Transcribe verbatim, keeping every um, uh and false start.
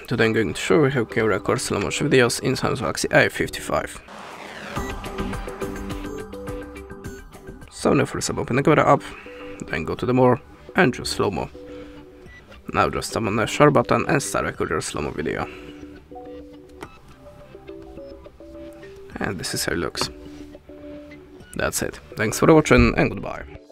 Today I'm going to show you how you can record slow motion videos in Samsung Galaxy A fifty-five. So now first open the camera app, then go to the more and choose slow mo. Now just tap on the share button and start recording your slow mo video. And this is how it looks. That's it. Thanks for watching and goodbye.